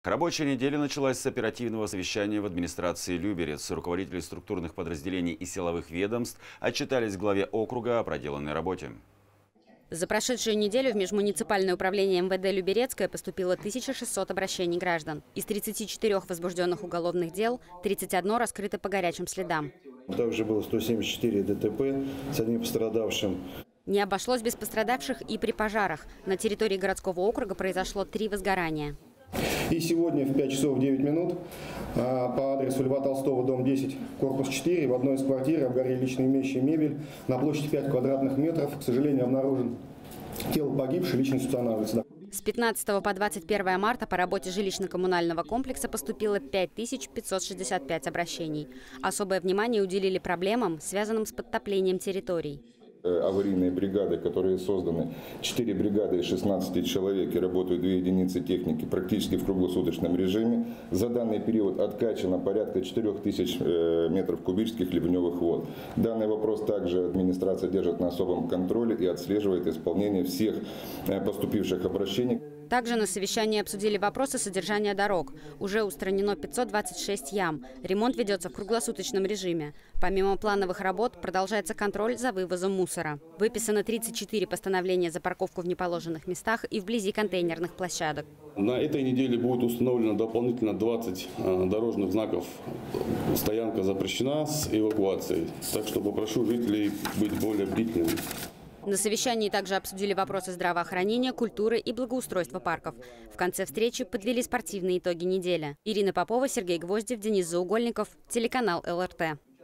Рабочая неделя началась с оперативного совещания в администрации Люберец. Руководители структурных подразделений и силовых ведомств отчитались главе округа о проделанной работе. За прошедшую неделю в межмуниципальное управление МВД Люберецкое поступило 1600 обращений граждан. Из 34 возбужденных уголовных дел 31 раскрыто по горячим следам. Также было 174 ДТП с одним пострадавшим. Не обошлось без пострадавших и при пожарах. На территории городского округа произошло 3 возгорания. И сегодня в 5 часов 9 минут по адресу Льва Толстого, дом 10, корпус 4, в одной из квартир обгорели личные вещи и мебель. На площади 5 квадратных метров, к сожалению, обнаружен тело погибшей, личность устанавливается. С 15 по 21 марта по работе жилищно-коммунального комплекса поступило 5565 обращений. Особое внимание уделили проблемам, связанным с подтоплением территорий. Аварийные бригады, которые созданы, 4 бригады из 16 человек и работают 2 единицы техники практически в круглосуточном режиме. За данный период откачано порядка 4000 метров кубических ливневых вод. Данный вопрос также администрация держит на особом контроле и отслеживает исполнение всех поступивших обращений. Также на совещании обсудили вопросы содержания дорог. Уже устранено 526 ям. Ремонт ведется в круглосуточном режиме. Помимо плановых работ продолжается контроль за вывозом мусора. Выписано 34 постановления за парковку в неположенных местах и вблизи контейнерных площадок. На этой неделе будет установлено дополнительно 20 дорожных знаков. Стоянка запрещена с эвакуацией. Так что попрошу жителей быть более бдительными. На совещании также обсудили вопросы здравоохранения, культуры и благоустройства парков. В конце встречи подвели спортивные итоги недели. Ирина Попова, Сергей Гвоздев, Денис Заугольников, телеканал ЛРТ.